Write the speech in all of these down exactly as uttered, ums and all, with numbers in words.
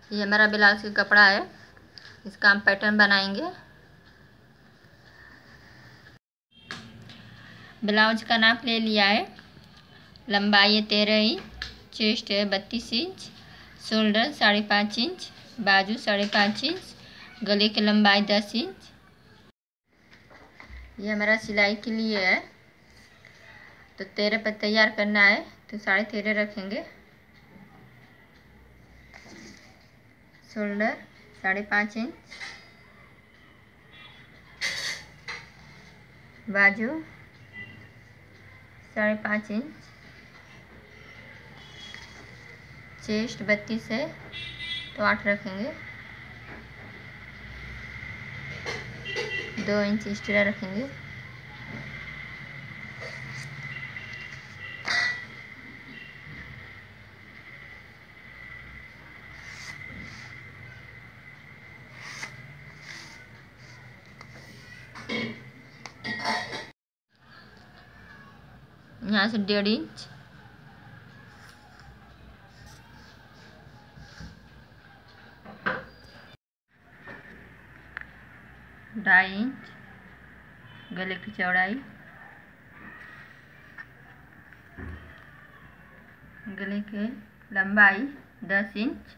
ये हमारा ब्लाउज का कपड़ा है, इसका हम पैटर्न बनाएंगे। ब्लाउज का नाप ले लिया है। लंबाई है तेरह इंच, चेस्ट है बत्तीस इंच, शोल्डर साढ़े पाँच इंच, बाजू साढ़े पाँच इंच, गले की लंबाई दस इंच। ये हमारा सिलाई के लिए है, तो तेरह पर तैयार करना है तो साढ़े तेरह रखेंगे। शोल्डर साढ़े पाँच इंच, बाजू साढ़े पाँच इंच, चेस्ट बत्तीस है तो आठ रखेंगे, दो इंच एक्स्ट्रा रखेंगे। यहाँ से डेढ़ इंच, ढाई इंच गले की चौड़ाई, गले की लंबाई दस इंच,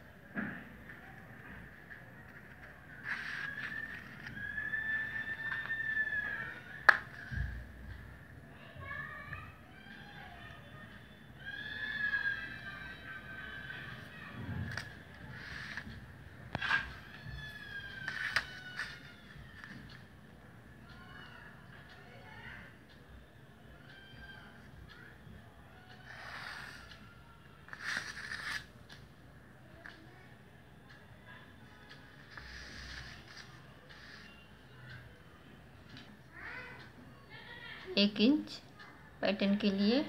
एक इंच पैटर्न के लिए।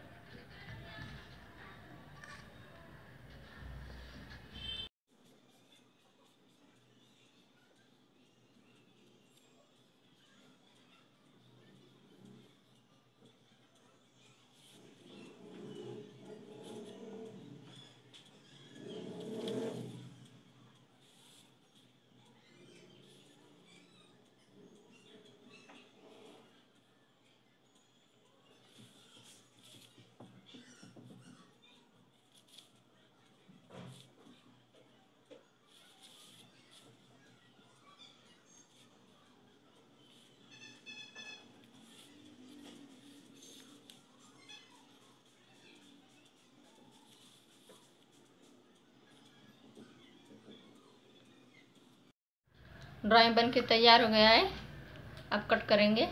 ड्राइंग बन के तैयार हो गया है, अब कट करेंगे।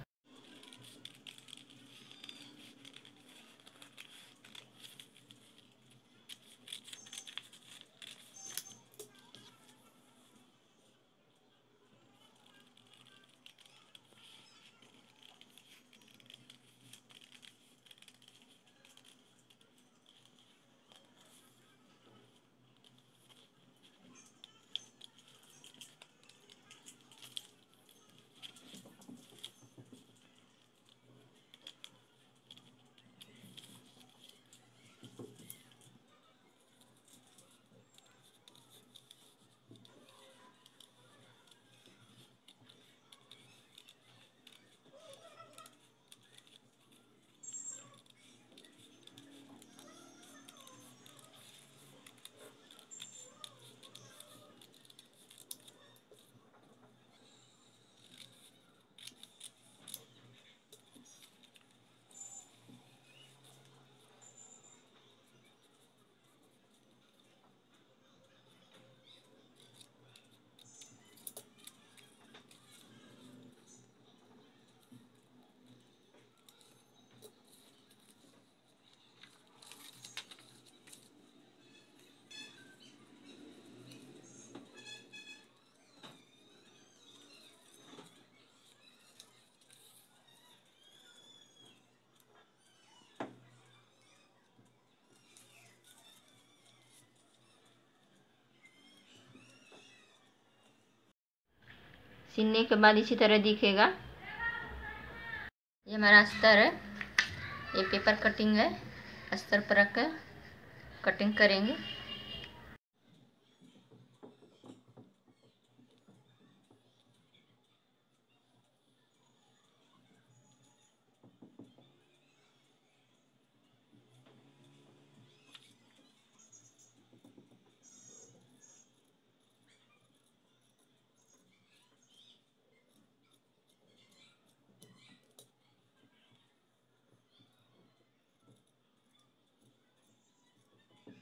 सिलने के बाद इसी तरह दिखेगा। ये हमारा अस्तर है, ये पेपर कटिंग है, अस्तर पर रख कर कटिंग करेंगे।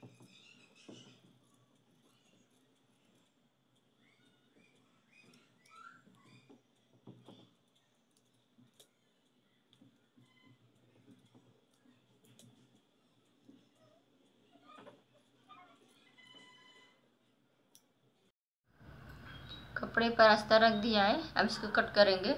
कपड़े पर आस्था रख दिया है, अब इसको कट करेंगे।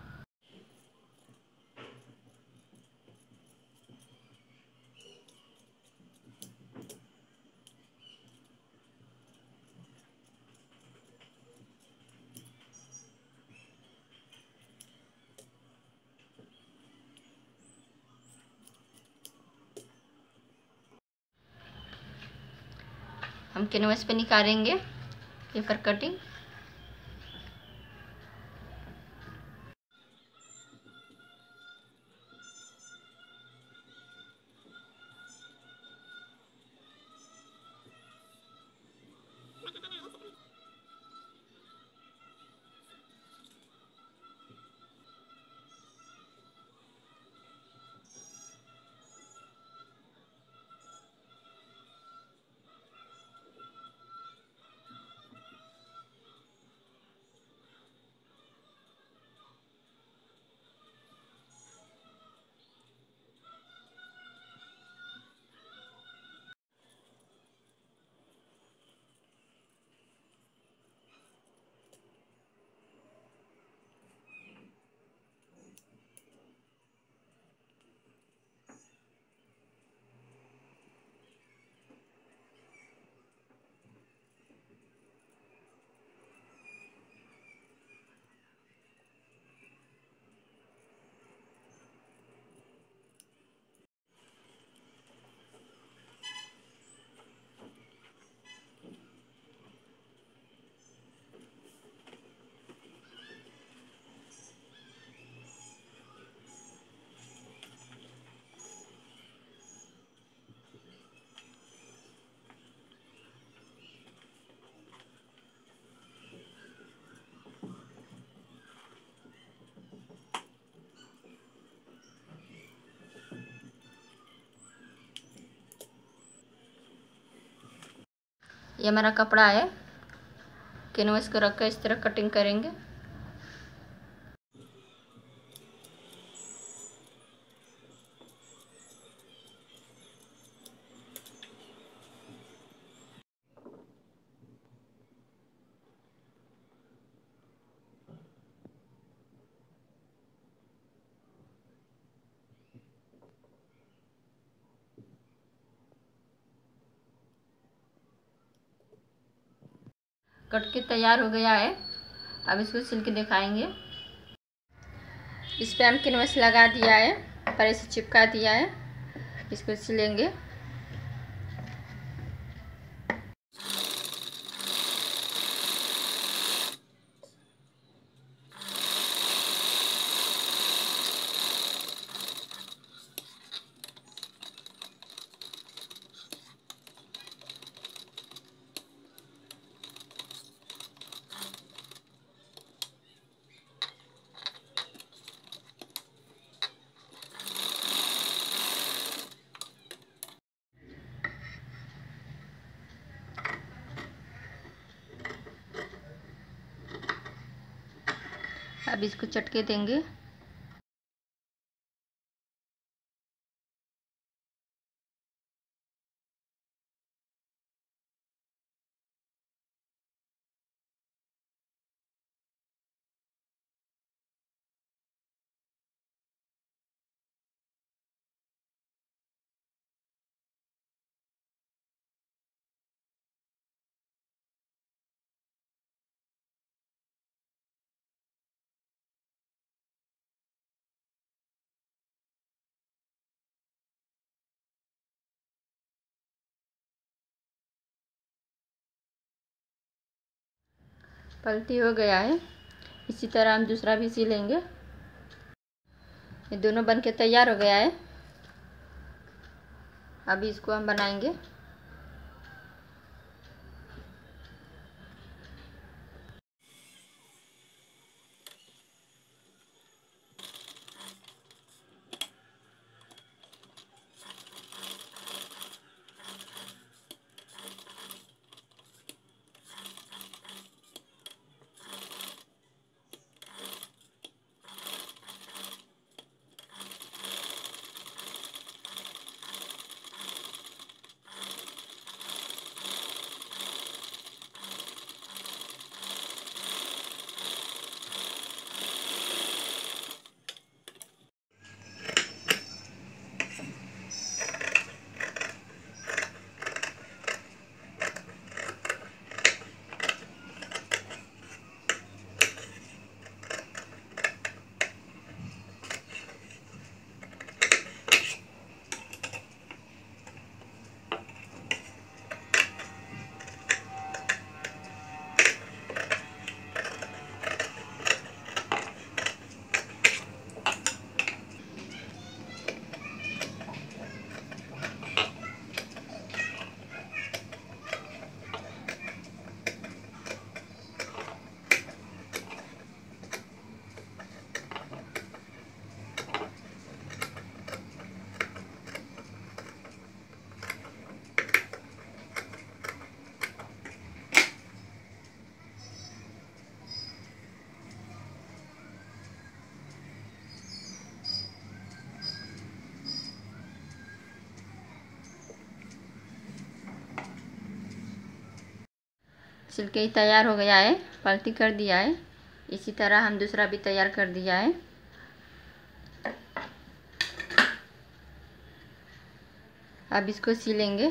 हम कैनवस पे निकालेंगे पेपर कटिंग। ये हमारा कपड़ा है, कैनवस को रख कर इस तरह कटिंग करेंगे। कट के तैयार हो गया है, अब इसको सिल के दिखाएंगे। इस पे हम कैनवस लगा दिया है, पर इसे चिपका दिया है, इसको सिलेंगे। अब इसको चटके देंगे। पलटी हो गया है, इसी तरह हम दूसरा भी सिलेंगे। ये दोनों बन के तैयार हो गया है, अभी इसको हम बनाएंगे। सिल के तैयार हो गया है, पलटी कर दिया है। इसी तरह हम दूसरा भी तैयार कर दिया है। अब इसको सीलेंगे।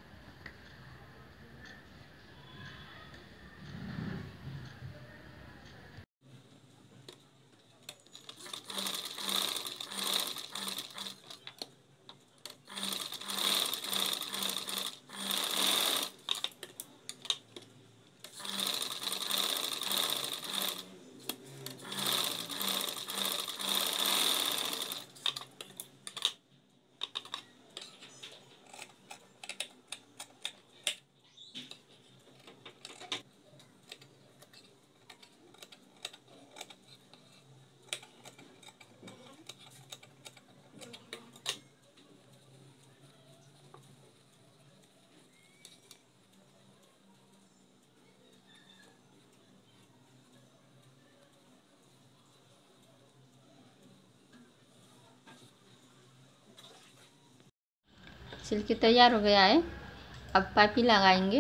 सिल के तैयार हो गया है। अब पाइपिंग लगाएंगे।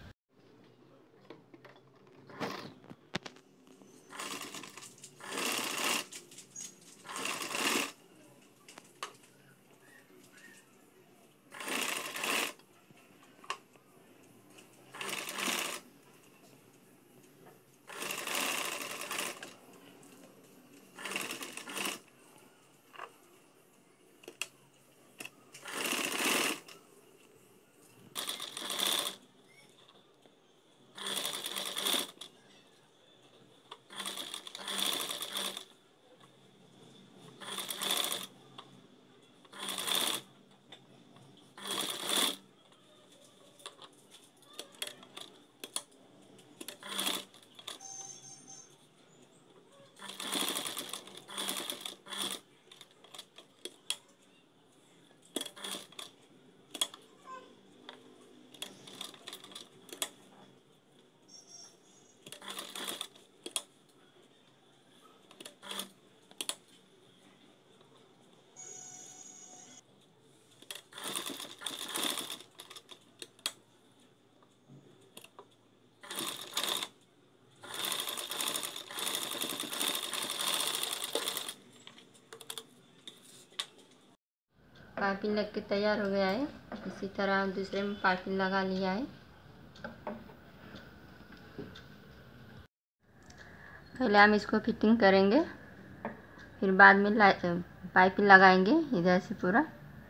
पाइपिंग लग के तैयार हो गया है। इसी तरह दूसरे में पाइपिंग लगा लिया है। पहले हम इसको फिटिंग करेंगे, फिर बाद में पाइपिंग लगाएंगे इधर से पूरा।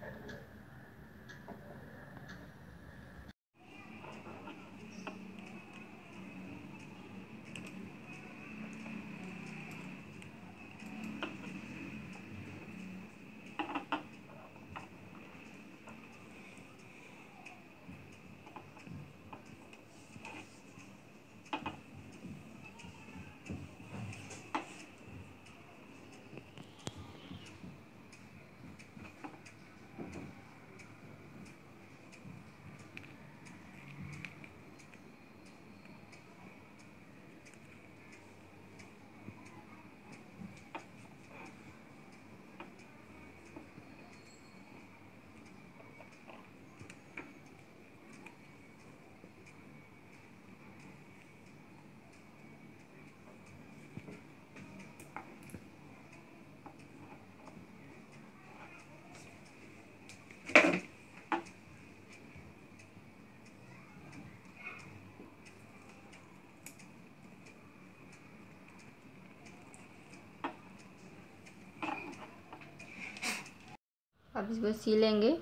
अब इसको सीलेंगे।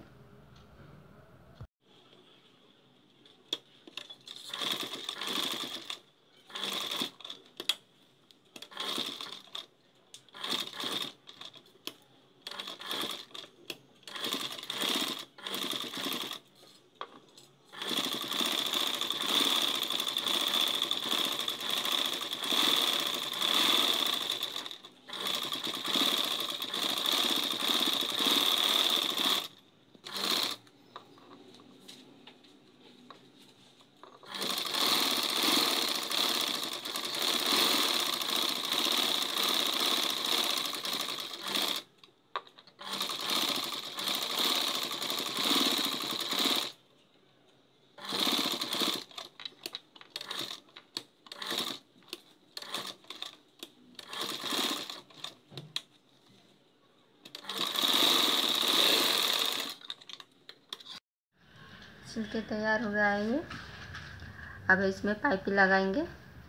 सिल के तैयार हो गया है ये। अब इसमें पाइपिंग लगाएंगे।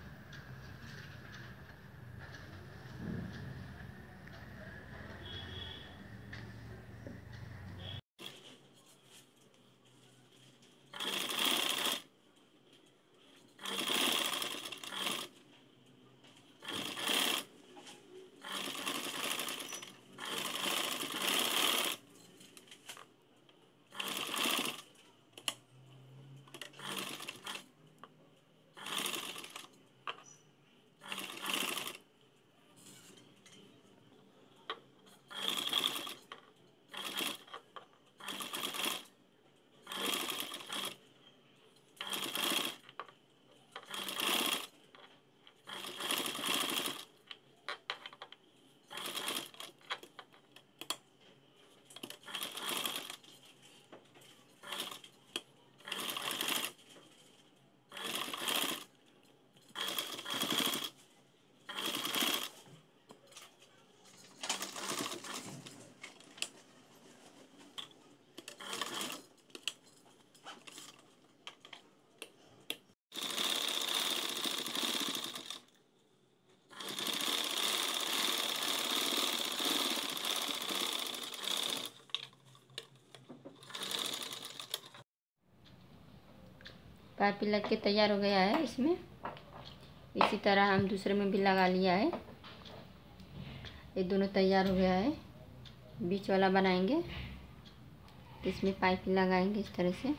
पाइपिंग लग के तैयार हो गया है इसमें। इसी तरह हम दूसरे में भी लगा लिया है। ये दोनों तैयार हो गया है। बीच वाला बनाएंगे, इसमें पाइपिंग लगाएंगे इस तरह से।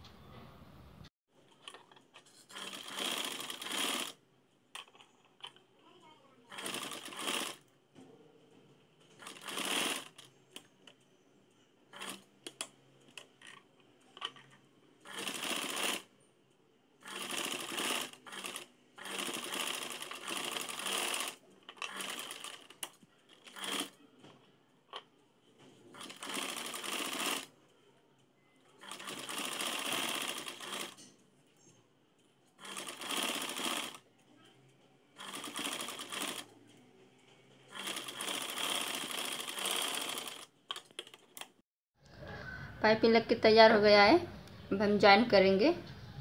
पाइपिंग लग के तैयार हो गया है। अब हम जॉइन करेंगे।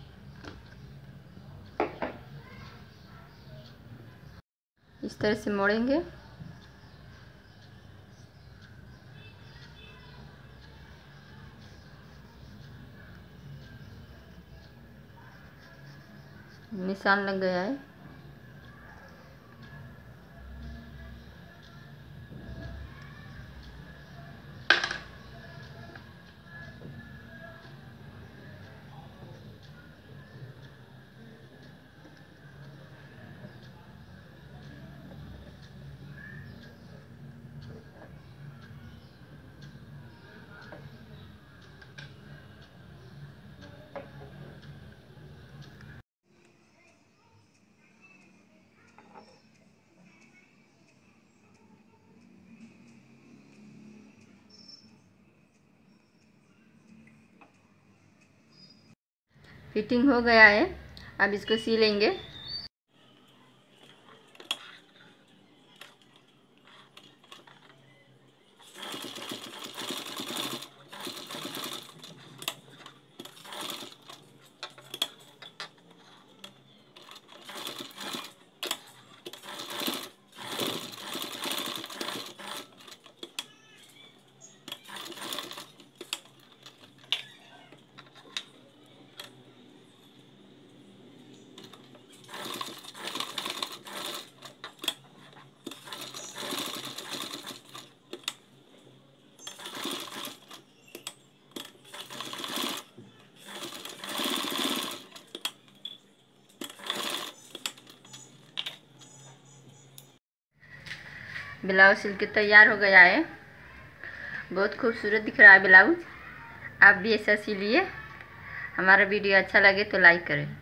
इस तरह से मोड़ेंगे। निशान लग गया है। फिटिंग हो गया है। अब इसको सिलेंगे। ब्लाउज सिल के तैयार हो गया है। बहुत खूबसूरत दिख रहा है ब्लाउज। आप भी ऐसा सिलिए। हमारा वीडियो अच्छा लगे तो लाइक करें।